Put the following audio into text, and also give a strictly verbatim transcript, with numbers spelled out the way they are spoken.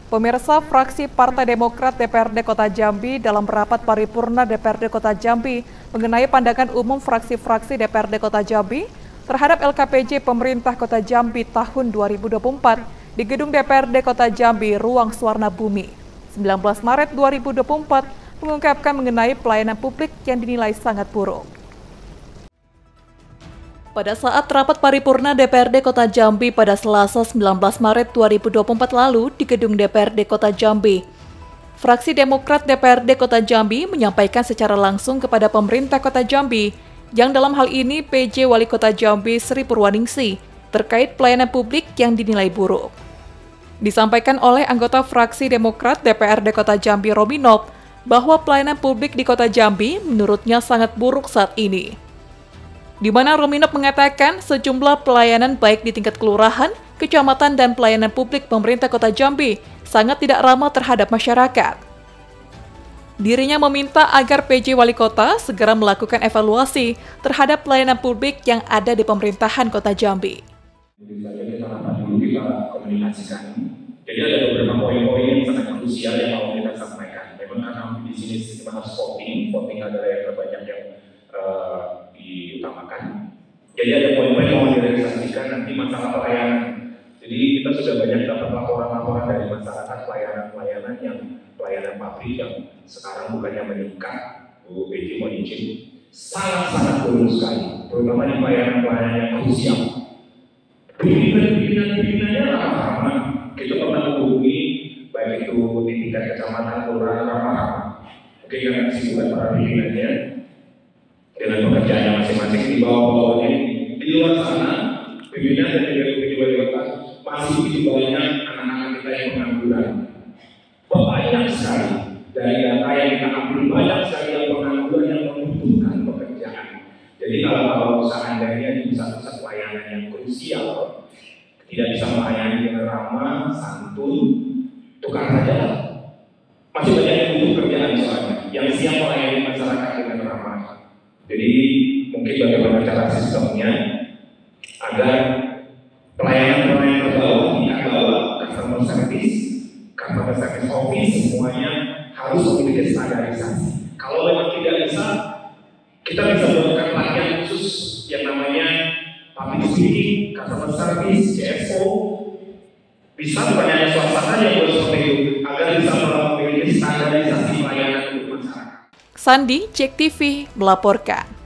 Pemirsa, fraksi Partai Demokrat D P R D Kota Jambi dalam rapat paripurna D P R D Kota Jambi mengenai pandangan umum fraksi-fraksi D P R D Kota Jambi terhadap L K P J Pemerintah Kota Jambi tahun dua ribu dua puluh empat di Gedung D P R D Kota Jambi, Ruang Suwarna Bumi, sembilan belas Maret dua ribu dua puluh empat, mengungkapkan mengenai pelayanan publik yang dinilai sangat buruk. Pada saat rapat paripurna D P R D Kota Jambi pada Selasa sembilan belas Maret dua ribu dua puluh empat lalu di Gedung D P R D Kota Jambi, fraksi Demokrat D P R D Kota Jambi menyampaikan secara langsung kepada pemerintah Kota Jambi, yang dalam hal ini P J Wali Kota Jambi Sri Purwaningsi, terkait pelayanan publik yang dinilai buruk. Disampaikan oleh anggota fraksi Demokrat D P R D Kota Jambi Rominop bahwa pelayanan publik di Kota Jambi menurutnya sangat buruk saat ini. Di mana Rominop mengatakan sejumlah pelayanan baik di tingkat kelurahan, kecamatan, dan pelayanan publik pemerintah Kota Jambi sangat tidak ramah terhadap masyarakat. Dirinya meminta agar P J Wali Kota segera melakukan evaluasi terhadap pelayanan publik yang ada di pemerintahan Kota Jambi. Jadi kita rapat dulu, kita komunikasikan. Jadi ada beberapa poin-poin yang sangat krusial yang mau kita sampaikan. Memang karena di sini kita harus voting, voting adalah yang terbanyak yang uh, diutamakan. Jadi ada poin-poin yang mau direalisasikan nanti masalah pelayanan. Jadi kita sudah banyak dapat laporan-laporan dari masyarakat pelayanan-pelayanan yang pelayanan pabrik yang sekarang bukannya meningkat, Bu P J mohon izin, sangat-sangat turun sekali, terutama di pelayanan-pelayanan yang krusial. Pimpinan-pimpinannya ramah-ramah, kita pernah menghubungi baik itu di tingkat kecamatan, kelurahan ramah-ramah. Oke, karena kesibukan para pimpinannya dengan pekerjaannya masing-masing di bawah-bawahnya, di luar sana pimpinan dan juga ketua kota masih begitu banyak anak-anak kita yang pengangguran. Banyak sekali dari data yang kita ambil, banyak sekali yang pengangguran yang membutuhkan pekerjaan. Jadi kalau kalau seandainya di pusat-pusat pelayanan yang krusial tidak bisa melayani dengan ramah, santun, tukar saja. Masih banyak yang butuh kerjaan soalnya, yang siap melayani masyarakat dengan ramah. Jadi mungkin bagaimana cara sistemnya agar pelayanan-pelayanan terbawah, tingkat bawah, customer service, customer service office semuanya harus memiliki standarisasi. Kalau memang tidak bisa, kita bisa melakukan pelatihan khusus yang namanya public speaking, customer service, C F O. Bisa bukan hanya swasta yang boleh seperti itu, agar bisa memiliki standarisasi pelayanan untuk masyarakat. Sandi, Cek T V, melaporkan.